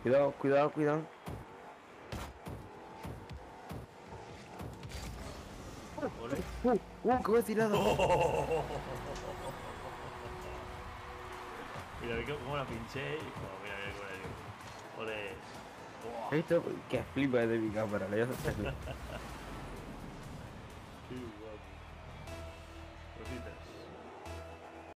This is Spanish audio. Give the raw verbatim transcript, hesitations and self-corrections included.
Cuidado, cuidado, cuidado. Ole. Uh, uh, ¿qué me he tirado? Mira, mira cómo la pinché. y- Oh, mira, mira cómo la dio. Ole. Buah, Esto que flipa de mi cámara, le voy a hacer. qué